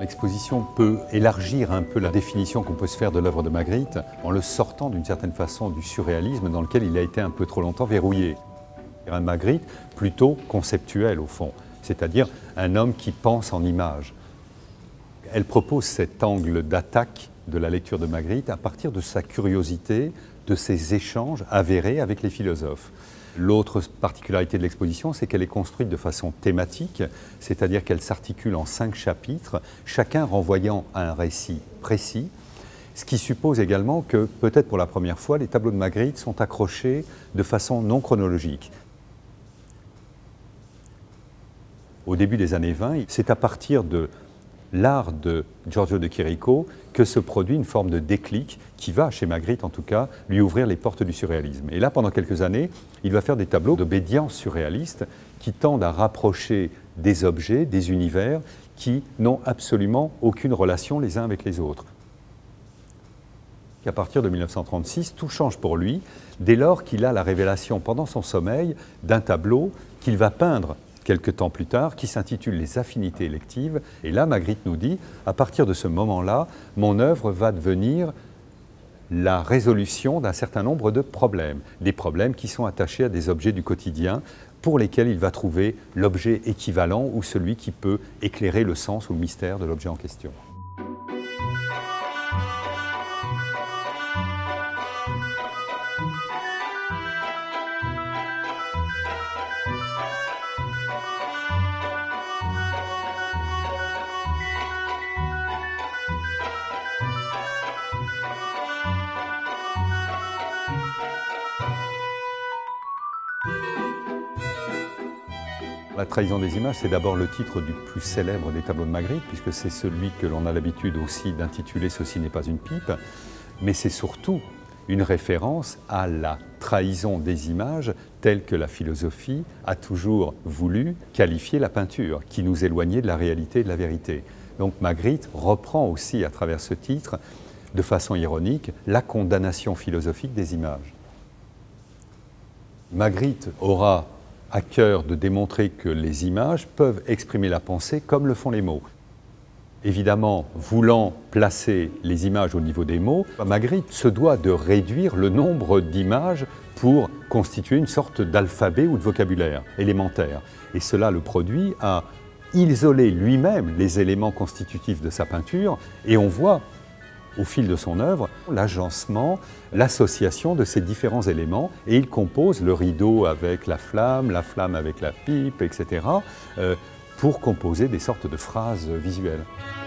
L'exposition peut élargir un peu la définition qu'on peut se faire de l'œuvre de Magritte en le sortant d'une certaine façon du surréalisme dans lequel il a été un peu trop longtemps verrouillé. Un Magritte plutôt conceptuel au fond, c'est-à-dire un homme qui pense en images. Elle propose cet angle d'attaque de la lecture de Magritte à partir de sa curiosité, de ses échanges avérés avec les philosophes. L'autre particularité de l'exposition, c'est qu'elle est construite de façon thématique, c'est-à-dire qu'elle s'articule en 5 chapitres, chacun renvoyant à un récit précis, ce qui suppose également que, peut-être pour la première fois, les tableaux de Magritte sont accrochés de façon non chronologique. Au début des années 20, c'est à partir de l'art de Giorgio de Chirico que se produit une forme de déclic qui va, chez Magritte en tout cas, lui ouvrir les portes du surréalisme. Et là, pendant quelques années, il va faire des tableaux d'obédience surréaliste qui tendent à rapprocher des objets, des univers qui n'ont absolument aucune relation les uns avec les autres. À partir de 1936, tout change pour lui, dès lors qu'il a la révélation pendant son sommeil d'un tableau qu'il va peindre quelque temps plus tard, qui s'intitule « Les affinités électives ». Et là, Magritte nous dit, à partir de ce moment-là, mon œuvre va devenir la résolution d'un certain nombre de problèmes. Des problèmes qui sont attachés à des objets du quotidien pour lesquels il va trouver l'objet équivalent ou celui qui peut éclairer le sens ou le mystère de l'objet en question. La trahison des images, c'est d'abord le titre du plus célèbre des tableaux de Magritte, puisque c'est celui que l'on a l'habitude aussi d'intituler « Ceci n'est pas une pipe », mais c'est surtout une référence à la trahison des images telle que la philosophie a toujours voulu qualifier la peinture, qui nous éloignait de la réalité et de la vérité. Donc Magritte reprend aussi à travers ce titre, de façon ironique, la condamnation philosophique des images. Magritte aura à cœur de démontrer que les images peuvent exprimer la pensée comme le font les mots. Évidemment, voulant placer les images au niveau des mots, Magritte se doit de réduire le nombre d'images pour constituer une sorte d'alphabet ou de vocabulaire élémentaire. Et cela le produit à isoler lui-même les éléments constitutifs de sa peinture, et on voit au fil de son œuvre, l'agencement, l'association de ces différents éléments, et il compose le rideau avec la flamme avec la pipe, etc., pour composer des sortes de phrases visuelles.